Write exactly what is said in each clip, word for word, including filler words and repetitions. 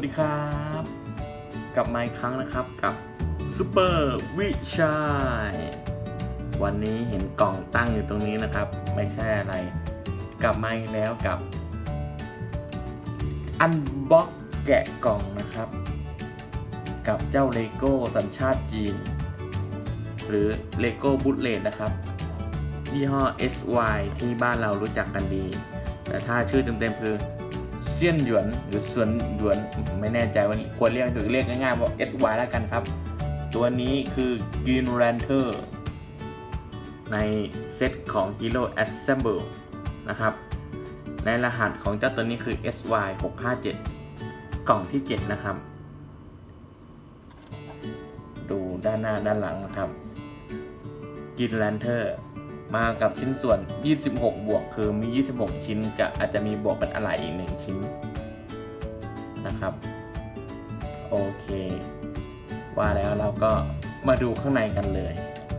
ดีครับกลับมาอีกครั้งนะครับกับซูเปอร์วิชัยวันนี้เห็นกล่องตั้งอยู่ตรงนี้นะครับไม่ใช่อะไรกลับมาอีกแล้วกับอันบ็อกแกะกล่องนะครับกับเจ้าเลโก้สัญชาติจีนหรือเลโก้บูทเลดนะครับยี่ห้อ เอส วาย ที่บ้านเรารู้จักกันดีแต่ถ้าชื่อเต็มๆคือเซียนหยวนหรือสวนหยวนไม่แน่ใจว่าควรเรียกหรือเรียกง่ายๆว่า เอส วาย แล้วกันครับตัวนี้คือ Green Lantern ในเซตของ Hero Assemble นะครับในรหัสของเจ้าตัวนี้คือ เอส วาย หกห้าเจ็ด กล่องที่เจ็ดนะครับดูด้านหน้าด้านหลังนะครับ Green Lantern มากับชิ้นส่วนยี่สิบหกบวกคือมียี่สิบหกชิ้นจะอาจจะมีบวกเป็นอะไหล่อีกหนึ่งชิ้นนะครับโอเคว่าแล้วเราก็มาดูข้างในกันเลย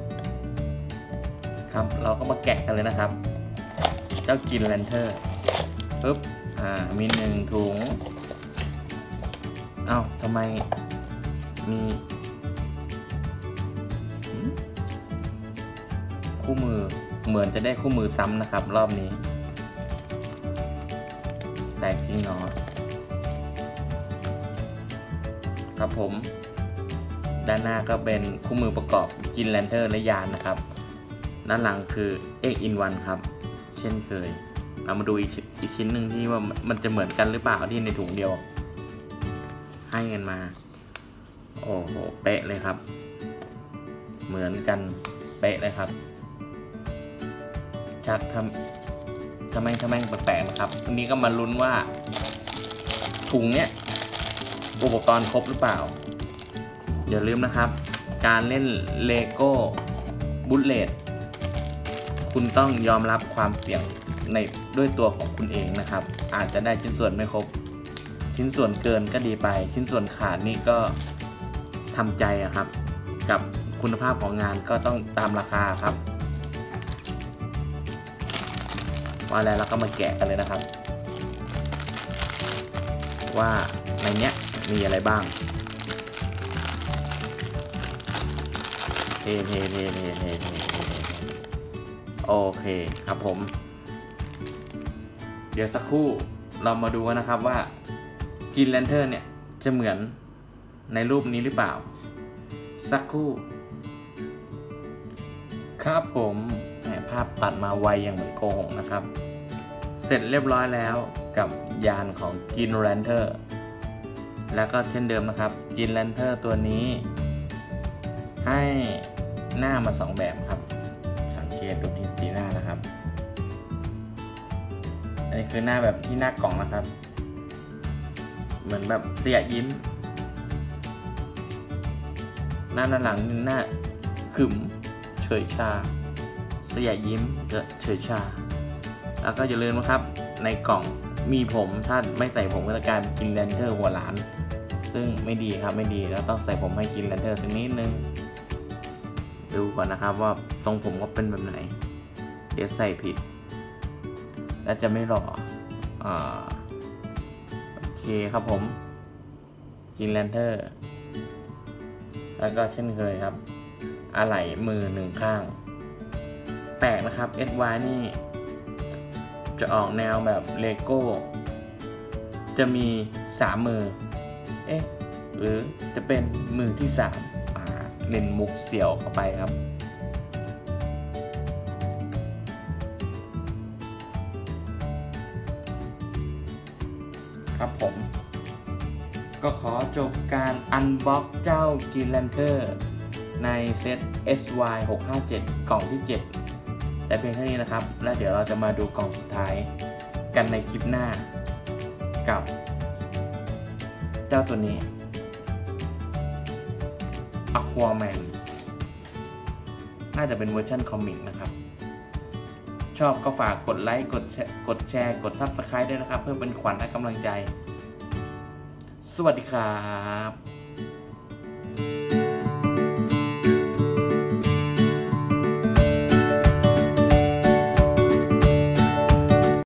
ครับเราก็มาแกะกันเลยนะครับเจ้าGreen Lanternปึ๊บอ่ามีหนึ่งถุงเอ้าทำไมมีคู่มือเหมือนจะได้คู่มือซ้ำนะครับรอบนี้แตกจริงเนาะครับผมด้านหน้าก็เป็นคู่มือประกอบGreen Lanternและยานนะครับด้านหลังคือ เอ็กซ์ อิน วัน ครับเช่นเคยเรามาดูอีกอีกชิ้นหนึ่งที่ว่ามันจะเหมือนกันหรือเปล่าที่ในถุงเดียวให้กันมาโอ้โหเป๊ะเลยครับเหมือนกันเป๊ะเลยครับชักทำทำไมทำไมแปลกๆนะครับวันนี้ก็มาลุ้นว่าถุงเนี้ยอุปกรณ์ครบหรือเปล่าอย่าลืมนะครับการเล่นเลโก้บูทเลดคุณต้องยอมรับความเสี่ยงในด้วยตัวของคุณเองนะครับอาจจะได้ชิ้นส่วนไม่ครบชิ้นส่วนเกินก็ดีไปชิ้นส่วนขาดนี่ก็ทำใจอะครับกับคุณภาพของงานก็ต้องตามราคาครับว่าแล้วเราก็มาแกะกันเลยนะครับว่าในเนี้ยมีอะไรบ้างเทเทเทเทเทเทโอเคครับผมเดี๋ยวสักครู่เรามาดูกันนะครับว่าGreen Lanternเนี่ยจะเหมือนในรูปนี้หรือเปล่าสักครู่ครับผมภาพตัดมาไวอย่างเหมือนโกหกนะครับเสร็จเรียบร้อยแล้วกับยานของGreen Lanternแล้วก็เช่นเดิมนะครับGreen Lanternตัวนี้ให้หน้ามาสองแบบครับสังเกตดูที่สีหน้านะครับอันนี้คือหน้าแบบที่หน้ากล่องนะครับเหมือนแบบเสียยิ้มหน้าด้านหลังหน้าขึมเฉยชาเสียยิ้มเฉยชาแล้วก็อย่าลืมนะครับในกล่องมีผมถ้าไม่ใส่ผมก็จะกลายเป็นGreen Lanternหัวล้านซึ่งไม่ดีครับไม่ดีแล้วต้องใส่ผมให้Green Lanternสักนิดนึงดูก่อนนะครับว่าทรงผมก็เป็นแบบไหนเดี๋ยวใส่ผิดแล้วจะไม่หล่ออ่าโอเคครับผมGreen Lanternแล้วก็เช่นเคยครับอะไหล่มือหนึ่งข้างแปลกนะครับ เอส วาย นี่จะออกแนวแบบเลโก้จะมีสามมือเอ๊ะหรือจะเป็นมือที่สามอ่าเล่นมุกเสี่ยวเข้าไปครับครับผมก็ขอจบการอันบ็อกเจ้าGreen Lanternในเซต เอส วาย หกห้าเจ็ด กล่องที่เจ็ดแต่เพียงแค่นี้นะครับและเดี๋ยวเราจะมาดูกล่องสุดท้ายกันในคลิปหน้ากับเจ้าตัวนี้ Aquaman น่าจะเป็นเวอร์ชันคอมิกนะครับชอบก็ฝากกดไลค์กดแชร์กดแชร์กด ซับสไครบ์ ด้วยนะครับเพื่อเป็นขวัญและกำลังใจสวัสดีครับ